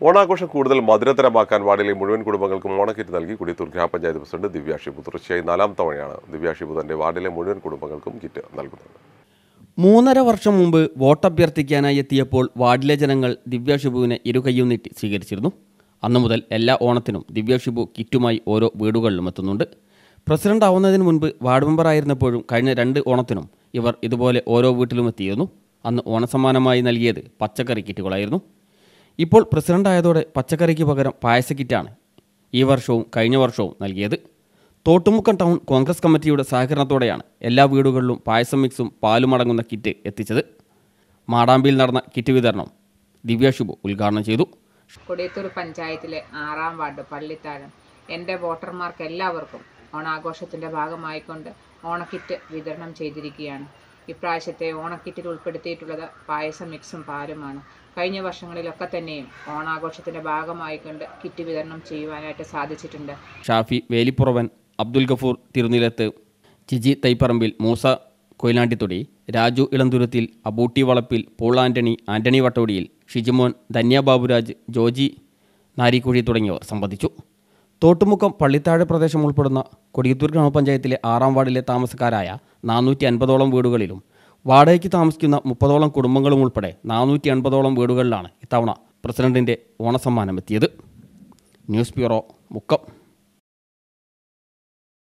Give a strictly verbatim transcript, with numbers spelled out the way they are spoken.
ഓണാഘോഷം കൂടുതൽ മധുരതരമാക്കാൻ വാർഡിലെ മുഴുവൻ കുടുംബങ്ങൾക്കും ഓണക്കിറ്റ് നൽകി കൊടിയത്തൂർ ഗ്രാമപഞ്ചായത്ത് പ്രസിഡന്റ് ദിവ്യ ഷിബു. തുടർച്ചയായി നാലാം തവണയാണ് ദിവ്യ ഷിബു തന്റെ വാർഡിലെ മുഴുവൻ കുടുംബങ്ങൾക്കും കിറ്റ് നൽകുന്നത്. മൂന്നര വർഷം മുമ്പ് വോട്ടഭ്യർത്ഥിക്കാനായി എത്തിയപ്പോൾ വാർഡിലെ ജനങ്ങൾ ദിവ്യ ഷിബുവിനെ ഇരുകൈയും നീട്ടി സ്വീകരിച്ചിരുന്നു. അന്നു മുതൽ എല്ലാ ഓണത്തിനും ദിവ്യ ഷിബു കിറ്റുമായി ഓരോ വീടുകളിലും എത്തുന്നുണ്ട്. പ്രസിഡന്റ് ആവുന്നതിന് മുൻപ് വാർഡ് മെമ്പറായിരുന്നപ്പോഴും കഴിഞ്ഞ രണ്ട് ഓണത്തിനും ഇവർ ഇതുപോലെ ഓരോ വീട്ടിലും എത്തിയിരുന്നു. അന്ന് ഓണസമ്മാനമായി നൽകിയത് പച്ചക്കറി കിറ്റുകളായിരുന്നു. ഇപ്പോൾ പ്രസിഡന്റ് ആയതോടെ പച്ചക്കറിക്ക് പകരം പായസ കിറ്റാണ് ഈ വർഷവും കഴിഞ്ഞ വർഷവും നൽകിയത്. തോട്ടുമുക്കം ടൗൺ കോൺഗ്രസ് കമ്മിറ്റിയുടെ സഹകരണത്തോടെയാണ് എല്ലാ വീടുകളിലും പായസം മിക്സും പാലും അടങ്ങുന്ന കിറ്റ് എത്തിച്ചത്. മാടാമ്പിയിൽ നടന്ന കിറ്റ് വിതരണം ദിവ്യ ഷിബു ഉദ്ഘാടനം ചെയ്തു. കൊടിയത്തൂർ പഞ്ചായത്തിലെ ആറാം വാർഡ് പള്ളിത്താഴം എൻ്റെ വോട്ടർമാർക്ക് എല്ലാവർക്കും ഓണാഘോഷത്തിൻ്റെ ഭാഗമായിക്കൊണ്ട് ഓണക്കിറ്റ് വിതരണം ചെയ്തിരിക്കുകയാണ്. ഇപ്രാവശ്യത്തെ ഓണക്കിറ്റിൽ ഉൾപ്പെടുത്തിയിട്ടുള്ളത് പായസം മിക്സും പാലുമാണ്. കഴിഞ്ഞ വർഷങ്ങളിലൊക്കെ തന്നെയും ഓണാഘോഷത്തിൻ്റെ ഭാഗമായിക്കൊണ്ട് കിറ്റ് വിതരണം ചെയ്യുവാനായിട്ട് സാധിച്ചിട്ടുണ്ട്. ഷാഫി വേലിപ്പുറവൻ, അബ്ദുൽ ഗഫൂർ തിരുനിലത്ത്, ജിജി തൈപ്പറമ്പിൽ, മൂസ കൊയിലാണ്ടിത്തൊടി, രാജു ഇളന്തുരത്തിൽ, അബൂട്ടി വളപ്പിൽ, പോൾ ആൻ്റണി, ആൻ്റണി വട്ടോടിയിൽ, ഷിജിമോൻ, ധന്യ ബാബുരാജ്, ജോജി നാരിക്കുഴി തുടങ്ങിയവർ സംബന്ധിച്ചു. തോട്ടുമുക്കം പള്ളിത്താഴ് പ്രദേശം ഉൾപ്പെടുന്ന കൊടിയത്തൂർ ഗ്രാമപഞ്ചായത്തിലെ ആറാം വാർഡിലെ താമസക്കാരായ നാനൂറ്റി അൻപതോളം വീടുകളിലും വാടകയ്ക്ക് താമസിക്കുന്ന മുപ്പതോളം കുടുംബങ്ങളും ഉൾപ്പെടെ നാനൂറ്റി അൻപതോളം വീടുകളിലാണ് ഇത്തവണ പ്രസിഡന്റിൻ്റെ ഓണസമ്മാനം എത്തിയത്. News bureau, Mukkam.